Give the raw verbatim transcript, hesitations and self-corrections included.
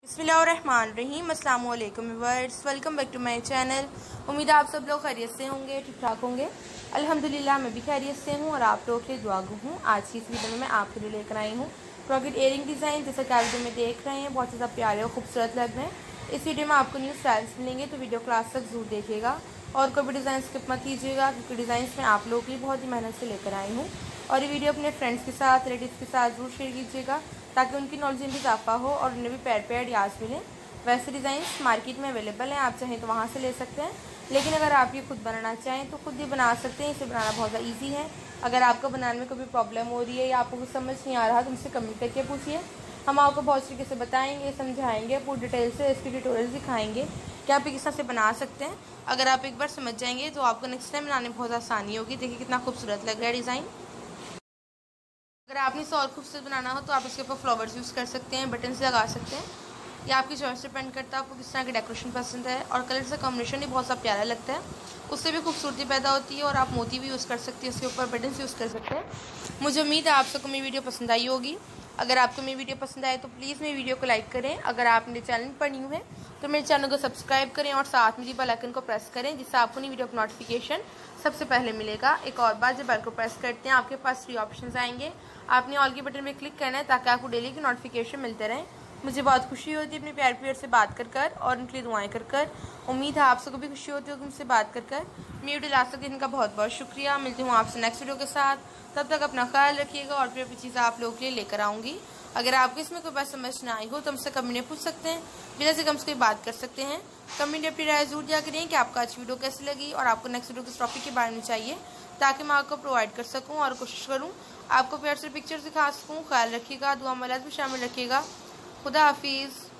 बिस्मिल्लाहिर्रहमानिर्रहीम। अस्सलाम वालेकुम viewers, welcome back to my channel. उम्मीद है आप सब लोग खैरियत से होंगे, ठीक ठाक होंगे। अल्हम्दुलिल्लाह मैं भी खैरियत से हूँ और आप लोगों के लिए दुआ गो हूँ। आज की इस वीडियो में मैं आपके लिए लेकर आई हूँ क्रॉकेट इयरिंग डिज़ाइन। जैसा कि आप वीडियो में देख रहे हैं, बहुत ज़्यादा प्यारे और खूबसूरत लग रहे हैं। इस वीडियो में आपको न्यू स्टाइल्स मिलेंगे, तो वीडियो क्लास तक जरूर देखिएगा और कोई भी डिज़ाइन स्किप मत कीजिएगा, क्योंकि डिज़ाइन में आप लोगों के लिए बहुत ही मेहनत से लेकर आई हूँ। और ये वीडियो अपने फ्रेंड्स के साथ, रिलेटिव्स के साथ जरूर शेयर कीजिएगा, ताकि उनकी नॉलेज में भी इजाफा हो और उन्हें भी पैर पैर याद मिले। वैसे डिज़ाइंस मार्केट में अवेलेबल हैं, आप चाहें तो वहाँ से ले सकते हैं, लेकिन अगर आप ये खुद बनाना चाहें तो खुद ही बना सकते हैं। इसे बनाना बहुत ज़्यादा ईजी है। अगर आपको बनाने में कोई प्रॉब्लम हो रही है या आपको कुछ समझ नहीं आ रहा तो मुझसे कमेंट करके पूछिए, हम आपको बहुत तरीके से बताएंगे, समझाएंगे, पूरी डिटेल से इसकी ट्यूटोरियल दिखाएंगे कि आप किस तरह से बना सकते हैं। अगर आप एक बार समझ जाएंगे तो आपको नेक्स्ट टाइम बनाने में बहुत आसानी होगी। देखिए कितना खूबसूरत लग रहा है डिज़ाइन। अगर आपने इसे और खूबसूरत बनाना हो तो आप इसके ऊपर फ्लावर्स यूज़ कर सकते हैं, बटन से लगा सकते हैं। या आपकी चॉइस डिपेंड करता है आपको किस तरह की डेकोरेशन पसंद है। और कलर से कॉम्बिनेशन भी बहुत सा प्यारा लगता है, उससे भी खूबसूरती पैदा होती है। और आप मोती भी यूज़ कर सकते हैं, इसके ऊपर बटन यूज़ कर सकते हैं। मुझे उम्मीद है आप सबको मेरी वीडियो पसंद आई होगी। अगर आपको मेरी वीडियो पसंद आए तो प्लीज़ मेरी वीडियो को लाइक करें। अगर आप मेरे चैनल पर न्यू हैं तो मेरे चैनल को सब्सक्राइब करें और साथ में जी बेल आइकन को प्रेस करें, जिससे आपको नई वीडियो का नोटिफिकेशन सबसे पहले मिलेगा। एक और बार जब बेल को प्रेस करते हैं आपके पास थ्री ऑप्शंस आएंगे, आपने ऑल के बटन में क्लिक करना है ताकि आपको डेली की नोटिफिकेशन मिलते रहें। मुझे बहुत खुशी होती है अपने प्यार प्यार से बात कर कर और उनके लिए दुआएं कर कर। उम्मीद है आप सबको भी खुशी होती होगी मुझसे बात कर कर। मेरी वीडियो लास्ट तक देखने का बहुत बहुत शुक्रिया। मिलती हूँ आपसे नेक्स्ट वीडियो के साथ, तब तक अपना ख्याल रखिएगा और फिर चीज़ें आप लोगों के लिए लेकर आऊँगी। अगर आपको इसमें कोई बात समझ ना आई हो तो हमसे कमेंट में पूछ सकते हैं, बिना से कम से कोई बात कर सकते हैं। कमेंट अपनी राय जरूर दिया करें कि आपको आज वीडियो कैसी लगी और आपको नेक्स्ट वीडियो किस टॉपिक के बारे में चाहिए, ताकि मैं आपको प्रोवाइड कर सकूँ और कोशिश करूँ आपको प्यार से पिक्चर दिखा सकूँ। ख्याल रखिएगा, दुआ में भी शामिल रखिएगा। खुदा हाफिज़।